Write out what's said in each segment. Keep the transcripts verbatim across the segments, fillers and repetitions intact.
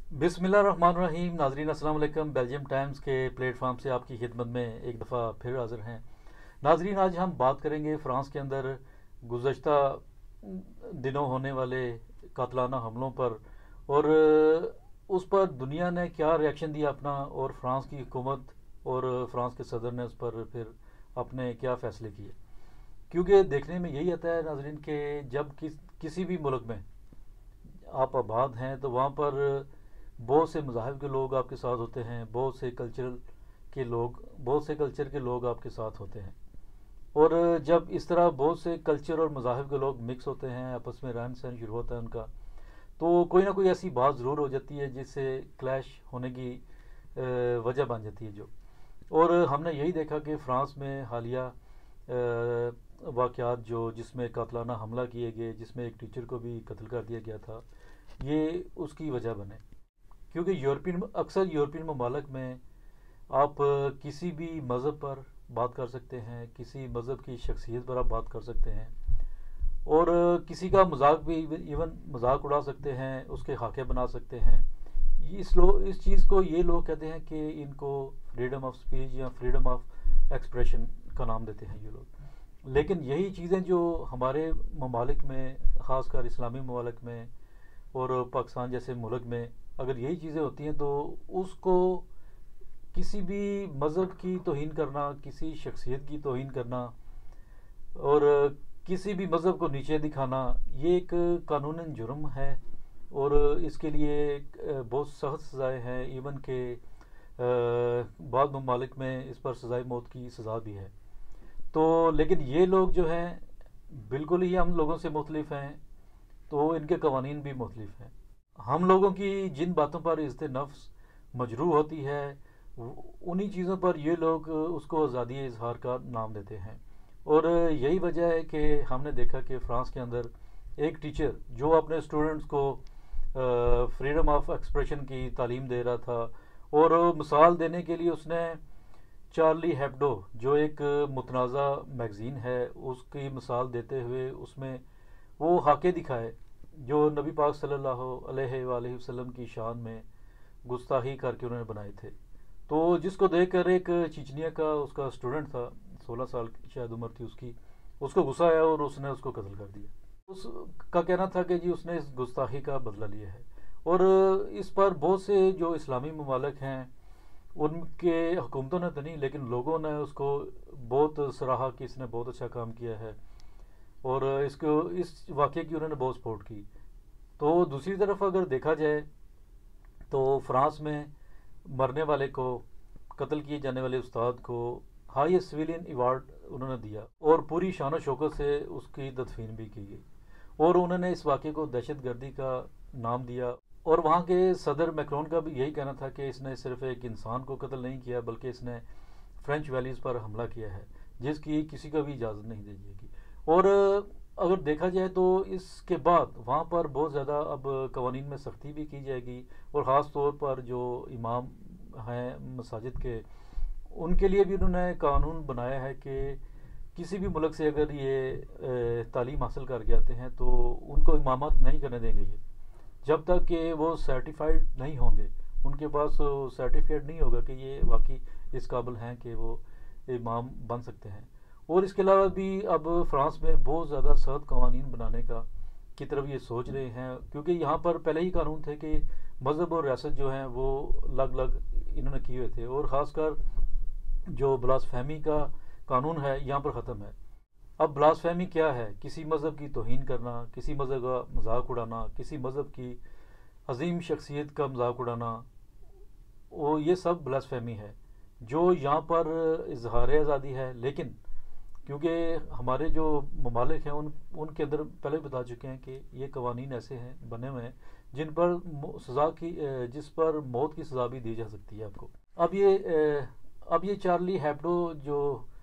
बिस्मिल्लाहिर्रहमानिर्रहीम। नाजरीन अस्सलाम वालेकुम। बेल्जियम टाइम्स के प्लेटफॉर्म से आपकी खिदमत में एक दफ़ा फिर हाज़िर हैं। नाजरीन, आज हम बात करेंगे फ़्रांस के अंदर गुज़श्ता दिनों होने वाले कातलाना हमलों पर, और उस पर दुनिया ने क्या रिएक्शन दिया अपना, और फ़्रांस की हुकूमत और फ़्रांस के सदर ने उस पर फिर अपने क्या फ़ैसले किए। क्योंकि देखने में यही आता है नाजरीन कि जब किस किसी भी मुल्क में आप आबाद हैं तो वहाँ पर बहुत से मज़ाहिब के लोग आपके साथ होते हैं, बहुत से कल्चरल के लोग बहुत से कल्चर के लोग आपके साथ होते हैं। और जब इस तरह बहुत से कल्चर और मज़ाहिब के लोग मिक्स होते हैं, आपस में रहन सहन शुरू होता है उनका, तो कोई ना कोई ऐसी बात ज़रूर हो जाती है जिससे क्लैश होने की वजह बन जाती है जो। और हमने यही देखा कि फ़्रांस में हालिया वाक़यात जो जिसमें कातलाना हमला किए गए, जिसमें एक टीचर को भी कत्ल कर दिया गया था, ये उसकी वजह बने। क्योंकि यूरोपियन अक्सर यूरोपियन ममालिक में आप किसी भी मज़हब पर बात कर सकते हैं, किसी मज़हब की शख्सियत पर आप बात कर सकते हैं, और किसी का मजाक भी इवन मजाक उड़ा सकते हैं, उसके खाके बना सकते हैं। इस लो इस चीज़ को ये लोग कहते हैं कि इनको फ्रीडम ऑफ स्पीच या फ्रीडम ऑफ एक्सप्रेशन का नाम देते हैं ये लोग। लेकिन यही चीज़ें जो हमारे ममालिक में, ख़ासकर इस्लामी ममालिक में और पाकिस्तान जैसे मुल्क में, अगर यही चीज़ें होती हैं तो उसको किसी भी मज़हब की तौहीन करना, किसी शख्सियत की तौहीन करना और किसी भी मज़हब को नीचे दिखाना, ये एक कानूनन जुर्म है। और इसके लिए बहुत सख्त सज़ाएँ हैं, इवन के बाद ममालिक में इस पर सज़ाए मौत की सज़ा भी है। तो लेकिन ये लोग जो हैं बिल्कुल ही हम लोगों से मुख्तलिफ हैं, तो इनके कवानीन भी मुख्तलिफ हैं। हम लोगों की जिन बातों पर इज़्ज़त नफ्स मजरूह होती है, उन्हीं चीज़ों पर ये लोग उसको आज़ादी इजहार का नाम देते हैं। और यही वजह है कि हमने देखा कि फ़्रांस के अंदर एक टीचर जो अपने स्टूडेंट्स को फ्रीडम ऑफ एक्सप्रेशन की तालीम दे रहा था, और मिसाल देने के लिए उसने चार्ली हेब्डो जो एक मुतनाज़ा मैगज़ीन है उसकी मिसाल देते हुए उसमें वो हाके दिखाए जो नबी पाक सल्लल्लाहु अलैहि वसल्लम की शान में गुस्ताखी करके उन्होंने बनाए थे। तो जिसको देखकर एक चिचनिया का उसका स्टूडेंट था, सोलह साल की शायद उम्र थी उसकी, उसको गुस्सा आया और उसने उसको कत्ल कर दिया। उसका कहना था कि जी उसने इस गुस्ताखी का बदला लिया है। और इस पर बहुत से जो इस्लामी ममालिक हैं उनके हुकूमतों ने तो नहीं, लेकिन लोगों ने उसको बहुत सराहा कि इसने बहुत अच्छा काम किया है, और इसको इस वाक़े की उन्होंने बहुत सपोर्ट की। तो दूसरी तरफ अगर देखा जाए तो फ़्रांस में मरने वाले को, कत्ल किए जाने वाले उस्ताद को हाईएस्ट सिविलियन अवार्ड उन्होंने दिया, और पूरी शान और शौकत से उसकी तदफीन भी की गई, और उन्होंने इस वाक़े को दहशत गर्दी का नाम दिया। और वहाँ के सदर मैक्रोन का भी यही कहना था कि इसने सिर्फ एक इंसान को कत्ल नहीं किया, बल्कि इसने फ्रेंच वैलीज़ पर हमला किया है जिसकी किसी को भी इजाज़त नहीं दी जाएगी। और अगर देखा जाए तो इसके बाद वहाँ पर बहुत ज़्यादा अब कवानीन में सख्ती भी की जाएगी, और ख़ास तौर पर जो इमाम हैं मसाजिद के, उनके लिए भी उन्होंने कानून बनाया है कि किसी भी मुल्क से अगर ये तालीम हासिल करके आते हैं तो उनको इमामत नहीं करने देंगे ये, जब तक कि वो सर्टिफाइड नहीं होंगे, उनके पास सर्टिफिकेट नहीं होगा कि ये वाकई इस काबिल हैं कि वो इमाम बन सकते हैं। और इसके अलावा भी अब फ़्रांस में बहुत ज़्यादा सख्त कवानीन बनाने का की तरफ ये सोच रहे हैं, क्योंकि यहाँ पर पहले ही कानून थे कि मज़हब और रियासत जो हैं वो अलग अलग इन्होंने किए हुए थे, और ख़ासकर जो ब्लास्फेमी का कानून है यहाँ पर ख़त्म है। अब ब्लास्फेमी क्या है? किसी मज़हब की तौहीन करना, किसी मज़हब का मजाक उड़ाना, किसी मज़हब की अजीम शख्सियत का मजाक उड़ाना, वो ये सब ब्लास्फेमी है जो यहाँ पर इजहार आज़ादी है। लेकिन क्योंकि हमारे जो ममालिक हैं उन उनके अंदर पहले बता चुके हैं कि ये कवानीन ऐसे हैं बने हुए हैं जिन पर सज़ा की जिस पर मौत की सज़ा भी दी जा सकती है आपको। अब ये अब ये चार्ली हेब्डो जो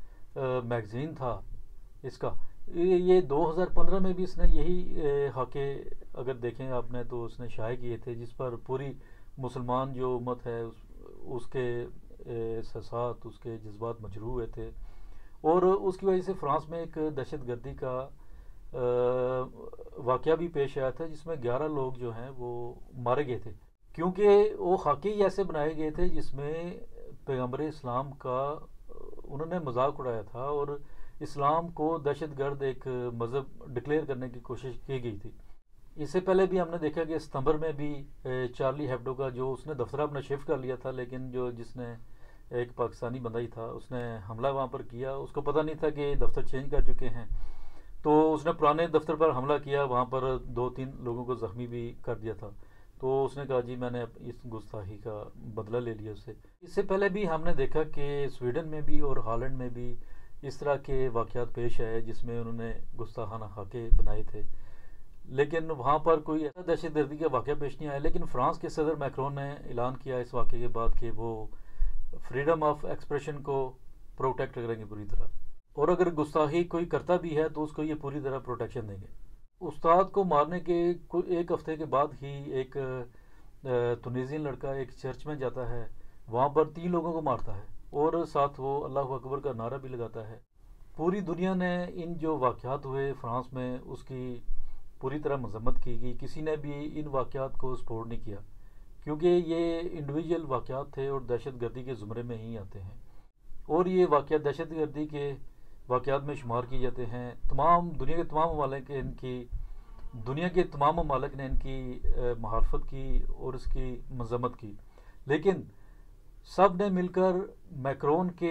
मैगज़ीन था इसका, ये दो हज़ार पंद्रह में भी इसने यही हाके अगर देखें आपने तो उसने शाये किए थे, जिस पर पूरी मुसलमान जो उम्मत है उस, उसके एहसासात, उसके जज्बात मजरूह हुए थे। और उसकी वजह से फ़्रांस में एक दहशत गर्दी का वाक़या भी पेश आया था जिसमें ग्यारह लोग जो हैं वो मारे गए थे। کیونکہ وہ خاکے ہی ایسے بنائے گئے تھے جس میں پیغمبر اسلام کا انہوں نے مذاق اڑایا تھا اور اسلام کو دہشت گرد ایک مذہب ڈکلیئر کرنے کی کوشش کی گئی تھی۔ اس سے پہلے بھی ہم نے دیکھا کہ ستمبر میں بھی چارلی ہیبڈو کا جو اس نے دفتر اپنا شفٹ کر لیا تھا، لیکن جو جس نے ایک پاکستانی بندہ ہی تھا اس نے حملہ وہاں پر کیا، اس کو پتہ نہیں تھا کہ دفتر چینج کر چکے ہیں، تو اس نے پرانے دفتر پر حملہ کیا، وہاں پر دو تین لوگوں کو زخمی بھی کر دیا تھا۔ تو اس نے کہا جی میں نے اس گستاخی کا بدلہ لے لیا اس سے۔ اس سے پہلے بھی ہم نے دیکھا کہ سویڈن میں بھی اور ہالینڈ میں بھی اس طرح کے واقعات پیش آئے جس میں انہوں نے گستاخانہ خاکے بنائے تھے، لیکن وہاں پر کوئی ایسا دہشت گردی کا واقعہ پیش نہیں آیا۔ لیکن فرانس کے صدر میکرون نے اعلان کیا اس واقعے کے بعد کہ وہ فریڈم آف ایکسپریشن کو پروٹیکٹ کریں گے پوری طرح، اور اگر گستاخی کوئی کرتا بھی ہے تو اس کو یہ پوری طرح پروٹیکشن دیں گے۔ استاد کو مارنے کے ایک ہفتے کے بعد ہی ایک تنیزین لڑکا ایک چرچ میں جاتا ہے، وہاں پر تین لوگوں کو مارتا ہے اور ساتھ وہ اللہ اکبر کا نعرہ بھی لگاتا ہے۔ پوری دنیا نے ان جو واقعات ہوئے فرانس میں اس کی پوری طرح مذمت کی گئی، کسی نے بھی ان واقعات کو سپورٹ نہیں کیا کیونکہ یہ انڈیویجول واقعات تھے اور دہشت گردی کے زمرے میں ہی آتے ہیں، اور یہ واقعات دہشت گردی کے واقعات میں شمار کیے جاتے ہیں۔ تمام دنیا کے تمام ممالک ان کی دنیا کے تمام ممالک نے ان کی مخالفت کی اور اس کی مذمت کی، لیکن سب نے مل کر میکرون کے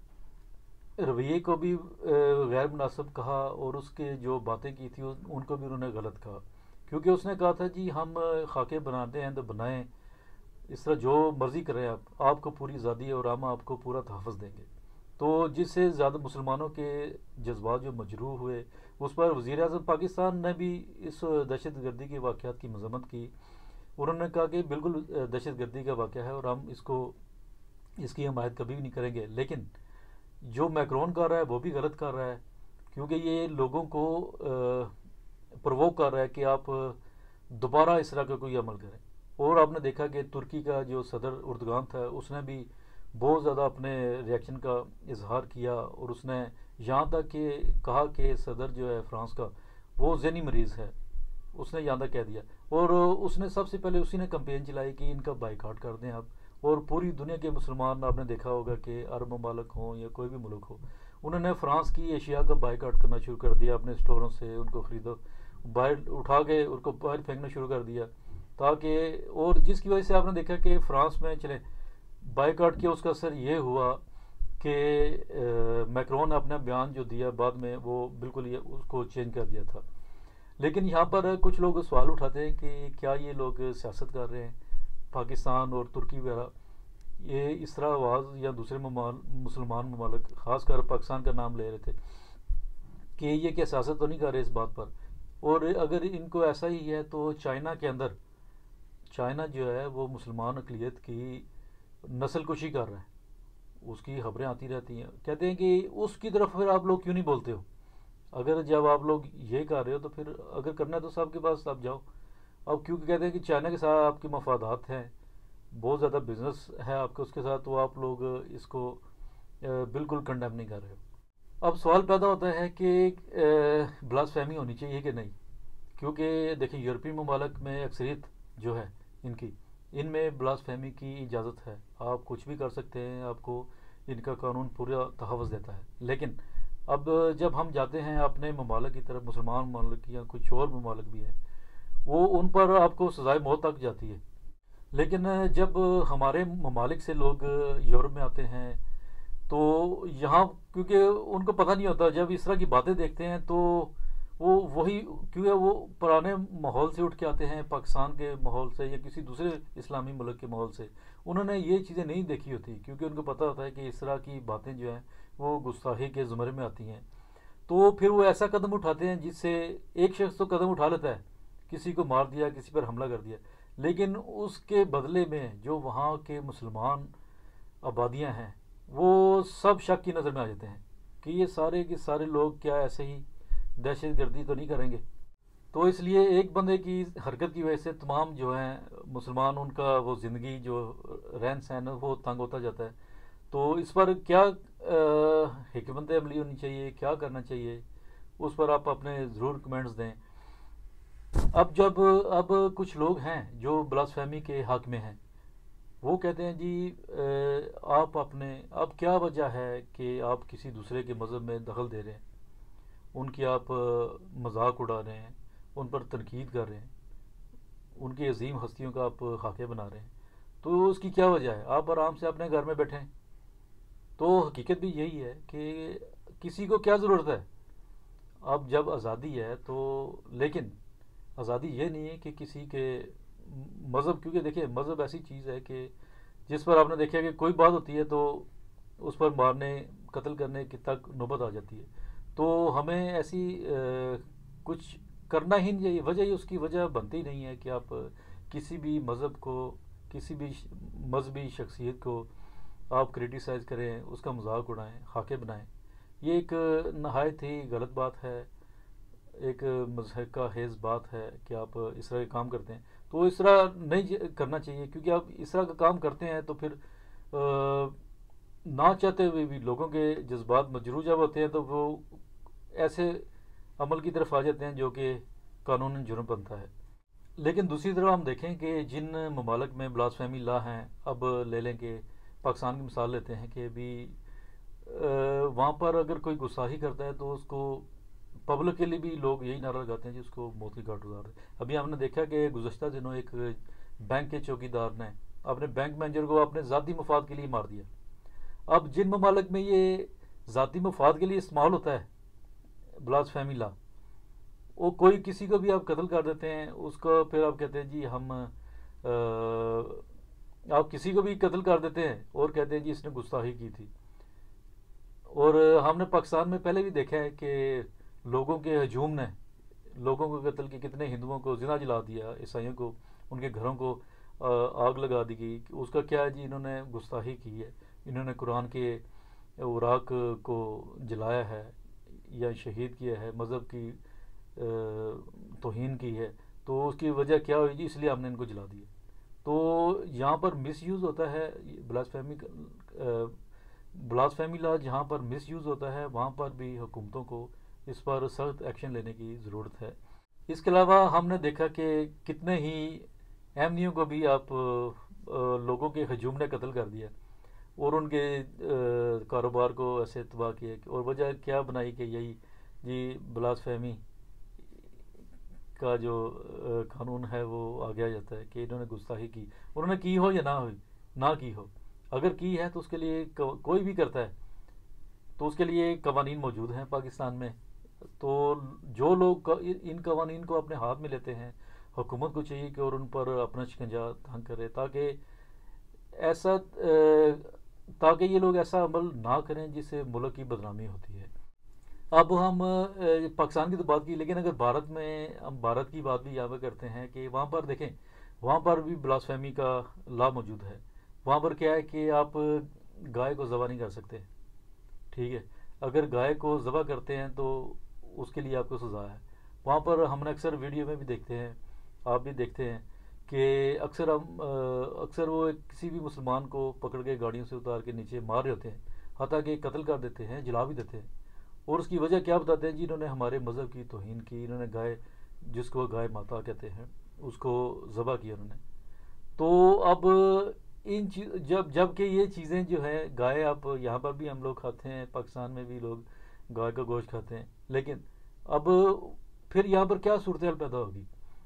رویے کو بھی غیر مناسب کہا اور اس کے جو باتیں کی تھی ان کو بھی انہوں نے غلط کہا، کیونکہ اس نے کہا تھا جی ہم خاکے بناتے ہیں تو بنائیں، اس طرح جو مرضی کریں آپ آپ کو پوری آزادی ہے اور ہم آپ کو پورا تحفظ دیں گے۔ تو جس سے زیادہ مسلمانوں کے جذبات جو مجروح ہوئے، اس پر وزیر اعظم پاکستان نے بھی اس دہشت گردی کے واقعات کی مذمت کی۔ انہوں نے کہا کہ بالکل دہشت گردی کا واقعہ ہے اور ہم اس کو اس کی حمایت کبھی بھی نہیں کریں گے، لیکن جو میکرون کر رہا ہے وہ بھی غلط کر رہا ہے کیونکہ یہ لوگوں کو پرووک کر رہا ہے کہ آپ دوبارہ اس طرح کا کوئی عمل کریں۔ اور آپ نے دیکھا کہ ترکی کا جو صدر اردگان تھا اس نے بھی بہت زیادہ اپنے ریاکشن کا اظہار کیا اور اس نے یہاں تک کہ کہا کہ صدر جو ہے فرانس کا وہ ذہنی مریض ہے، اس نے یہاں تک کہہ دیا، اور اس نے سب سے پہلے اسی نے کمپین چلائی کہ ان کا بائیکاٹ کر دیں آپ، اور پوری دنیا کے مسلمان آپ نے دیکھا ہوگا کہ عرب ممالک ہوں یا کوئی بھی ملک ہو، انہوں نے فرانس کی اشیاء کا بائیکاٹ کرنا شروع کر دیا، اپنے اسٹوروں سے ان کو خریدو، باہر اٹھا کے ان کو باہر پھینکنا شروع کر دیا تاکہ، اور جس کی وجہ سے آپ نے دیکھا کہ فرانس میں چلیں بائیکاٹ کیا، اس کا اثر یہ ہوا کہ میکرون نے اپنا بیان جو دیا بعد میں وہ بالکل یہ اس کو چینج کر دیا تھا۔ لیکن یہاں پر کچھ لوگ سوال اٹھاتے ہیں کہ کیا یہ لوگ سیاست کر رہے ہیں، پاکستان اور ترکی وغیرہ یہ اس طرح آواز یا دوسرے مسلمان ممالک خاص کر پاکستان کا نام لے رہے تھے کہ یہ کیا سیاست تو نہیں کر رہے اس بات پر، اور اگر ان کو ایسا ہی ہے تو چائنا کے اندر چائنا جو ہے وہ مسلمان اقلیت کی نسل کشی کر رہا ہے، اس کی خبریں آتی رہتی ہیں، کہتے ہیں کہ اس کی طرف پھر آپ لوگ کیوں نہیں بولتے ہو، اگر جب آپ لوگ یہ کر رہے ہو تو پھر اگر کرنا ہے تو سب کے پاس آپ جاؤ۔ اب کیونکہ کہتے ہیں کہ چائنا کے ساتھ آپ کے مفادات ہیں، بہت زیادہ بزنس ہے آپ کے اس کے ساتھ، تو آپ لوگ اس کو بالکل کنڈیم نہیں کر رہے ہو۔ اب سوال پیدا ہوتا ہے کہ بلاسفیمی ہونی چاہیے کہ نہیں، کیونکہ دیکھیں یورپی ممالک میں اکثریت جو ہے ان کی ان میں بلاسفیمی کی اجازت ہے، آپ کچھ بھی کر سکتے ہیں، آپ کو ان کا قانون پورا تحفظ دیتا ہے، لیکن اب جب ہم جاتے ہیں اپنے ممالک کی طرف، مسلمان ممالک یا کچھ اور ممالک بھی ہیں، وہ ان پر آپ کو سزائے موت تک جاتی ہے، لیکن جب ہمارے ممالک سے لوگ یورپ میں آتے ہیں تو یہاں کیونکہ ان کو پتہ نہیں ہوتا، جب اس طرح کی باتیں دیکھتے ہیں تو وہ وہی کیونکہ وہ پرانے ماحول سے اٹھ کے آتے ہیں، پاکستان کے ماحول سے یا کسی دوسرے اسلامی ملک کے ماحول سے، انہوں نے یہ چیزیں نہیں دیکھی ہوتی کیونکہ ان کو پتہ ہوتا ہے کہ اس طرح کی باتیں جو ہیں وہ گستاخی کے زمرے میں آتی ہیں، تو پھر وہ ایسا قدم اٹھاتے ہیں جس سے ایک شخص تو قدم اٹھا لیتا ہے، کسی کو مار دیا، کسی پر حملہ کر دیا، لیکن اس کے بدلے میں جو وہاں کے مسلمان آبادیاں ہیں وہ سب شک کی نظر میں آ جاتے ہیں کہ یہ سارے کے سارے لوگ کیا ایسے ہی دہشت گردی تو نہیں کریں گے، تو اس لیے ایک بندے کی حرکت کی وجہ سے تمام جو ہیں مسلمان ان کا وہ زندگی جو رہن سہن وہ تنگ ہوتا جاتا ہے۔ تو اس پر کیا حکمت عملی ہونی چاہیے، کیا کرنا چاہیے، اس پر آپ اپنے ضرور کمنٹس دیں۔ اب جب اب کچھ لوگ ہیں جو بلاسفیمی کے حق میں ہیں، وہ کہتے ہیں جی آپ اپنے اب کیا وجہ ہے کہ آپ کسی دوسرے کے مذہب میں دخل دے رہے ہیں، ان کی آپ مذاق اڑا رہے ہیں، ان پر تنقید کر رہے ہیں، ان کی عظیم ہستیوں کا آپ خاکے بنا رہے ہیں، تو اس کی کیا وجہ ہے؟ آپ آرام سے اپنے گھر میں بیٹھیں۔ تو حقیقت بھی یہی ہے کہ کسی کو کیا ضرورت ہے؟ اب جب آزادی ہے تو، لیکن آزادی یہ نہیں ہے کہ کسی کے مذہب، کیونکہ دیکھیں مذہب ایسی چیز ہے کہ جس پر آپ نے دیکھا کہ کوئی بات ہوتی ہے تو اس پر مارنے قتل کرنے کی تک نوبت آ جاتی ہے، تو ہمیں ایسی کچھ کرنا ہی نہیں چاہیے۔ وجہ اس کی وجہ بنتی نہیں ہے کہ آپ کسی بھی مذہب کو، کسی بھی مذہبی شخصیت کو آپ کریٹیسائز کریں، اس کا مذاق اڑائیں، خاکے بنائیں۔ یہ ایک نہایت ہی غلط بات ہے، ایک مذہب کا حیض بات ہے کہ آپ اس طرح کے کام کرتے ہیں۔ تو اس طرح نہیں کرنا چاہیے، کیونکہ آپ اس طرح کا کام کرتے ہیں تو پھر نہ چاہتے ہوئے بھی لوگوں کے جذبات مجروح جب ہوتے ہیں تو وہ ایسے عمل کی طرف آ جاتے ہیں جو کہ قانون جرم بنتا ہے۔ لیکن دوسری طرف ہم دیکھیں کہ جن ممالک میں بلاسفیمی لا ہیں، اب لے لیں کہ پاکستان کی مثال لیتے ہیں کہ ابھی وہاں پر اگر کوئی گستاخی کرتا ہے تو اس کو پبلک کے لیے بھی لوگ یہی نعرہ لگاتے ہیں جس کو موت کی گھاٹ اتار دیں۔ ابھی ہم نے دیکھا کہ گزشتہ دنوں ایک بینک کے چوکی دار نے اپنے بینک مینیجر کو اپنے ذاتی مفاد کے لیے مار دیا۔ اب جن ممالک میں یہ ذاتی مفاد کے لیے استعمال ہوتا ہے بلاسفیمی لا، وہ کوئی کسی کو بھی آپ قتل کر دیتے ہیں، اس کو پھر آپ کہتے ہیں جی ہم آپ کسی کو بھی قتل کر دیتے ہیں اور کہتے ہیں جی اس نے گستاخی کی تھی۔ اور ہم نے پاکستان میں پہلے بھی دیکھا ہے کہ لوگوں کے ہجوم نے لوگوں کو قتل کی، کتنے ہندوؤں کو زندہ جلا دیا، عیسائیوں کو ان کے گھروں کو آگ لگا دی گئی۔ اس کا کیا ہے جی؟ انہوں نے گستاخی کی ہے، انہوں نے قرآن کے اوراق کو جلایا ہے یا شہید کیا ہے، مذہب کی توہین کی ہے، تو اس کی وجہ کیا ہوئی جی؟ اس لیے ہم نے ان کو جلا دیا۔ تو یہاں پر مس یوز ہوتا ہے بلاسفیمی بلاسفیمی لا، جہاں پر مس یوز ہوتا ہے وہاں پر بھی حکومتوں کو اس پر سخت ایکشن لینے کی ضرورت ہے۔ اس کے علاوہ ہم نے دیکھا کہ کتنے ہی احمدیوں کو بھی آپ لوگوں کے ہجوم نے قتل کر دیا اور ان کے کاروبار کو ایسے تباہ کیا، اور وجہ کیا بنائی کہ یہی جی بلاسفیمی کا جو قانون ہے وہ آ گیا جاتا ہے کہ انہوں نے گستاخی کی، انہوں نے کی ہو یا نہ ہوئی نہ کی ہو، اگر کی ہے تو اس کے لیے کوئی بھی کرتا ہے تو اس کے لیے قوانین موجود ہیں پاکستان میں۔ تو جو لوگ ان قوانین کو اپنے ہاتھ میں لیتے ہیں، حکومت کو چاہیے کہ اور ان پر اپنا شکنجہ تنگ کرے تاکہ ایسا تاکہ یہ لوگ ایسا عمل نہ کریں جس سے ملک کی بدنامی ہوتی ہے۔ اب ہم پاکستان کی تو بات کی، لیکن اگر بھارت میں ہم بھارت کی بات بھی یہاں پہ کرتے ہیں کہ وہاں پر دیکھیں وہاں پر بھی بلاسفیمی کا لا موجود ہے۔ وہاں پر کیا ہے کہ آپ گائے کو ذبح نہیں کر سکتے، ٹھیک ہے؟ اگر گائے کو ذبح کرتے ہیں تو اس کے لیے آپ کو سزا ہے۔ وہاں پر ہم نے اکثر ویڈیو میں بھی دیکھتے ہیں، آپ بھی دیکھتے ہیں کہ اکثر ہم اکثر وہ کسی بھی مسلمان کو پکڑ کے گاڑیوں سے اتار کے نیچے مار رہے ہوتے ہیں، حتیٰ کہ قتل کر دیتے ہیں، جلا بھی دیتے ہیں، اور اس کی وجہ کیا بتاتے ہیں جی؟ انہوں نے ہمارے مذہب کی توہین کی، انہوں نے گائے جس کو گائے ماتا کہتے ہیں اس کو ذبح کیا انہوں نے۔ تو اب ان چیز جب جب کہ یہ چیزیں جو ہیں گائے، آپ یہاں پر بھی ہم لوگ کھاتے ہیں، پاکستان میں بھی لوگ گائے کا گوشت کھاتے ہیں، لیکن اب پھر یہاں پر کیا صورتحال پیدا ہوگی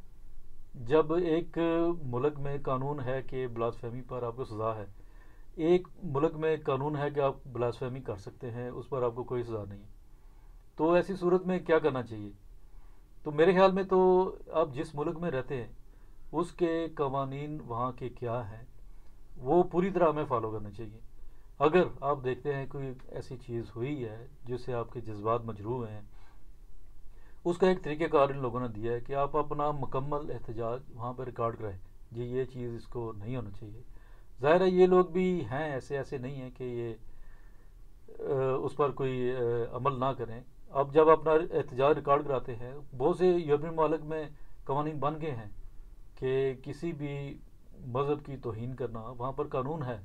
جب ایک ملک میں قانون ہے کہ بلاسفیمی پر آپ کو سزا ہے، ایک ملک میں قانون ہے کہ آپ بلاسفیمی کر سکتے ہیں، اس پر آپ کو کوئی سزا نہیں، تو ایسی صورت میں کیا کرنا چاہیے؟ تو میرے خیال میں تو آپ جس ملک میں رہتے ہیں اس کے قوانین وہاں کے کیا ہیں وہ پوری طرح ہمیں فالو کرنا چاہیے۔ اگر آپ دیکھتے ہیں کوئی ایسی چیز ہوئی ہے جس سے آپ کے جذبات مجروح ہیں، اس کا ایک طریقہ کار ان لوگوں نے دیا ہے کہ آپ اپنا مکمل احتجاج وہاں پہ ریکارڈ کرائیں، جی یہ چیز اس کو نہیں ہونا چاہیے۔ ظاہر ہے یہ لوگ بھی ہیں ایسے ایسے نہیں ہیں کہ یہ اس پر کوئی عمل نہ کریں۔ اب جب اپنا احتجاج ریکارڈ کراتے ہیں، بہت سے یورپین ممالک میں قوانین بن گئے ہیں کہ کسی بھی مذہب کی توہین کرنا وہاں پر قانون ہے،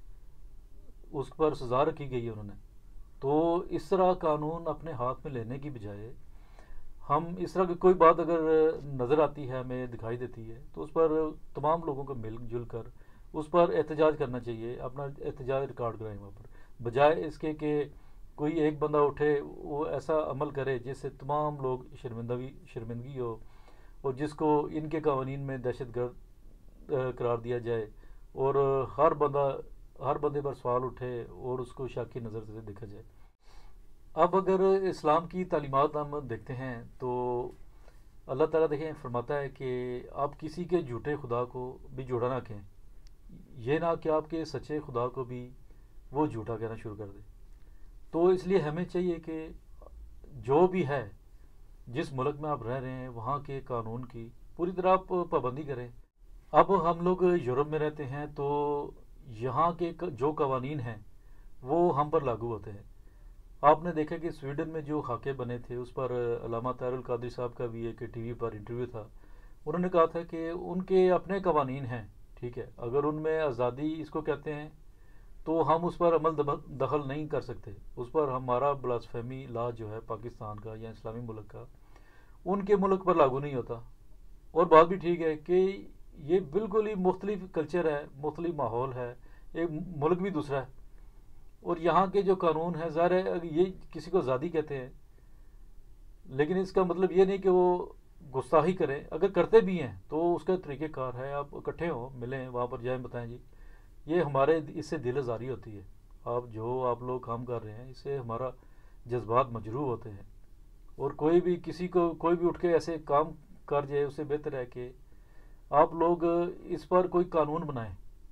اس پر سزا رکھی گئی ہے انہوں نے۔ تو اس طرح قانون اپنے ہاتھ میں لینے کی بجائے ہم اس طرح کی کوئی بات اگر نظر آتی ہے، ہمیں دکھائی دیتی ہے، تو اس پر تمام لوگوں کو مل جل کر اس پر احتجاج کرنا چاہیے، اپنا احتجاج ریکارڈ کرائیں وہاں پر، بجائے اس کے کہ کوئی ایک بندہ اٹھے وہ ایسا عمل کرے جس سے تمام لوگ شرمندگی شرمندگی ہو، اور جس کو ان کے قوانین میں دہشت گرد قرار دیا جائے، اور ہر بندہ ہر بندے پر سوال اٹھے اور اس کو شک کی نظر سے دیکھا جائے۔ اب اگر اسلام کی تعلیمات ہم دیکھتے ہیں تو اللہ تعالیٰ دیکھیں فرماتا ہے کہ آپ کسی کے جھوٹے خدا کو بھی جھوٹا نہ کہیں، یہ نہ کہ آپ کے سچے خدا کو بھی وہ جھوٹا کہنا شروع کر دے۔ تو اس لیے ہمیں چاہیے کہ جو بھی ہے، جس ملک میں آپ رہ رہے ہیں وہاں کے قانون کی پوری طرح آپ پابندی کریں۔ اب ہم لوگ یورپ میں رہتے ہیں تو یہاں کے جو قوانین ہیں وہ ہم پر لاگو ہوتے ہیں۔ آپ نے دیکھا کہ سویڈن میں جو خاکے بنے تھے اس پر علامہ طاہر القادری صاحب کا بھی ایک ٹی وی پر انٹرویو تھا، انہوں نے کہا تھا کہ ان کے اپنے قوانین ہیں، ٹھیک ہے، اگر ان میں آزادی اس کو کہتے ہیں تو ہم اس پر عمل دخل نہیں کر سکتے، اس پر ہمارا بلاسفیمی لا جو ہے پاکستان کا یا اسلامی ملک کا ان کے ملک پر لاگو نہیں ہوتا۔ اور بات بھی ٹھیک ہے کہ یہ بالکل ہی مختلف کلچر ہے، مختلف ماحول ہے، ایک ملک بھی دوسرا ہے، اور یہاں کے جو قانون ہیں ظاہر ہے یہ کسی کو آزادی کہتے ہیں، لیکن اس کا مطلب یہ نہیں کہ وہ گستاخی کریں، اگر کرتے بھی ہیں تو اس کا طریقہ کار ہے، آپ اکٹھے ہوں، ملیں، وہاں پر جائیں، بتائیں جی یہ ہمارے اس سے دل آزاری ہوتی ہے، آپ جو آپ لوگ کام کر رہے ہیں اس سے ہمارا جذبات مجروح ہوتے ہیں، اور کوئی بھی کسی کو کوئی بھی اٹھ کے ایسے کام کر جائے، اس سے بہتر ہے کہ آپ لوگ اس پر کوئی قانون بنائیں،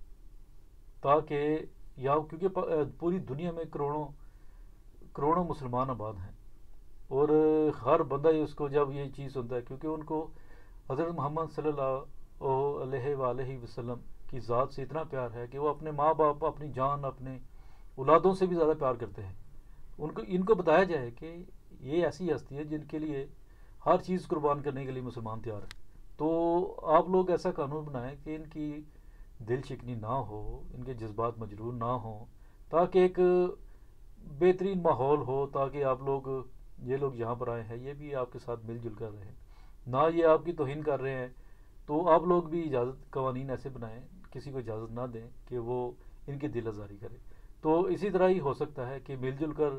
تاکہ یا کیونکہ پوری دنیا میں کروڑوں کروڑوں مسلمان آباد ہیں، اور ہر بندہ ہی اس کو جب یہ چیز سنتا ہے، کیونکہ ان کو حضرت محمد صلی اللہ علیہ وآلہ وسلم کی ذات سے اتنا پیار ہے کہ وہ اپنے ماں باپ، اپنی جان، اپنے اولادوں سے بھی زیادہ پیار کرتے ہیں۔ ان کو ان کو بتایا جائے کہ یہ ایسی ہستی ہے جن کے لیے ہر چیز قربان کرنے کے لیے مسلمان تیار ہے، تو آپ لوگ ایسا قانون بنائیں کہ ان کی دل شکنی نہ ہو، ان کے جذبات مجروح نہ ہوں، تاکہ ایک بہترین ماحول ہو، تاکہ آپ لوگ یہ لوگ یہاں پر آئے ہیں یہ بھی آپ کے ساتھ مل جل کر رہیں، نہ یہ آپ کی توہین کر رہے ہیں، تو آپ لوگ بھی اجازت قوانین ایسے بنائیں، کسی کو اجازت نہ دیں کہ وہ ان کی دل آزاری کرے۔ تو اسی طرح ہی ہو سکتا ہے کہ مل جل کر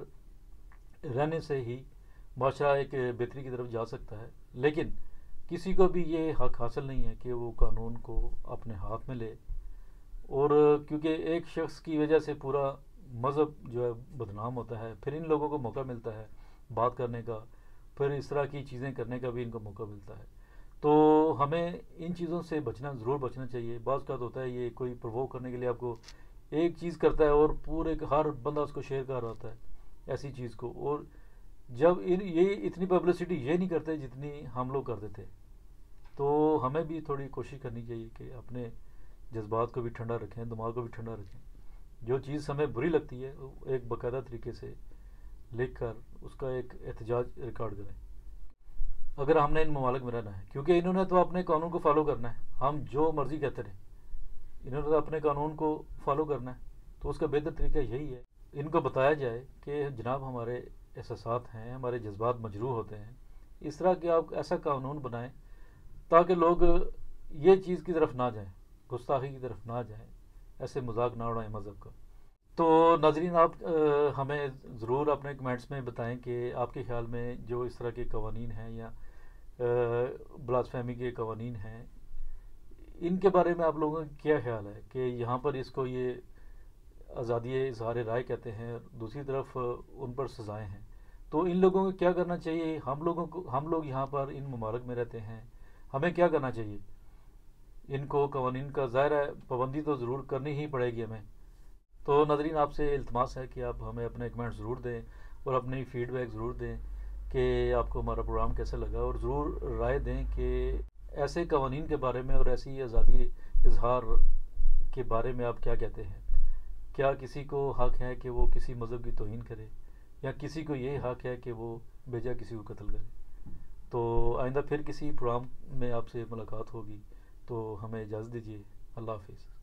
رہنے سے ہی معاشرہ ایک بہتری کی طرف جا سکتا ہے، لیکن کسی کو بھی یہ حق حاصل نہیں ہے کہ وہ قانون کو اپنے ہاتھ میں لے، اور کیونکہ ایک شخص کی وجہ سے پورا مذہب جو ہے بدنام ہوتا ہے، پھر ان لوگوں کو موقع ملتا ہے بات کرنے کا، پھر اس طرح کی چیزیں کرنے کا بھی ان کو موقع ملتا ہے۔ تو ہمیں ان چیزوں سے بچنا ضرور بچنا چاہیے۔ بعض اوقات ہوتا ہے یہ کوئی پرووک کرنے کے لیے آپ کو ایک چیز کرتا ہے اور پورے ہر بندہ اس کو شیئر کر رہا ہوتا ہے ایسی چیز کو، اور جب ان یہ اتنی پبلسٹی یہ نہیں کرتے جتنی ہم لوگ کر دیتے، تو ہمیں بھی تھوڑی کوشش کرنی چاہیے کہ اپنے جذبات کو بھی ٹھنڈا رکھیں، دماغ کو بھی ٹھنڈا رکھیں، جو چیز ہمیں بری لگتی ہے ایک باقاعدہ طریقے سے لکھ کر اس کا ایک احتجاج ریکارڈ کریں، اگر ہم نے ان ممالک میں رہنا ہے، کیونکہ انہوں نے تو اپنے قانون کو فالو کرنا ہے، ہم جو مرضی کہتے رہیں، انہوں نے تو اپنے قانون کو فالو کرنا ہے، تو اس کا بہتر طریقہ یہی ہے ان کو بتایا جائے کہ جناب ہمارے احساسات ہیں، ہمارے جذبات مجروح ہوتے ہیں، اس طرح کہ آپ ایسا قانون بنائیں تاکہ لوگ یہ چیز کی طرف نہ جائیں، گستاخی کی طرف نہ جائیں، ایسے مذاق نہ اڑائیں مذہب کا۔ تو ناظرین آپ ہمیں ضرور اپنے کمنٹس میں بتائیں کہ آپ کے خیال میں جو اس طرح کے قوانین ہیں یا بلاسفیمی کے قوانین ہیں، ان کے بارے میں آپ لوگوں کا کیا خیال ہے کہ یہاں پر اس کو یہ آزادی اظہار رائے کہتے ہیں، دوسری طرف ان پر سزائیں ہیں، تو ان لوگوں کو کیا کرنا چاہیے؟ ہم لوگوں کو ہم لوگ یہاں پر ان ممالک میں رہتے ہیں، ہمیں کیا کرنا چاہیے؟ ان کو قوانین کا ظاہر ہے پابندی تو ضرور کرنی ہی پڑے گی ہمیں۔ تو ناظرین آپ سے التماس ہے کہ آپ ہمیں اپنے کمنٹ ضرور دیں اور اپنی فیڈ بیک ضرور دیں کہ آپ کو ہمارا پروگرام کیسا لگا، اور ضرور رائے دیں کہ ایسے قوانین کے بارے میں اور ایسی آزادی اظہار کے بارے میں آپ کیا کہتے ہیں؟ کیا کسی کو حق ہے کہ وہ کسی مذہب کی توہین کرے، یا کسی کو یہ حق ہے کہ وہ بے جا کسی کو قتل کرے؟ تو آئندہ پھر کسی پروگرام میں آپ سے ملاقات ہوگی، تو ہمیں اجازت دیجیے، اللہ حافظ۔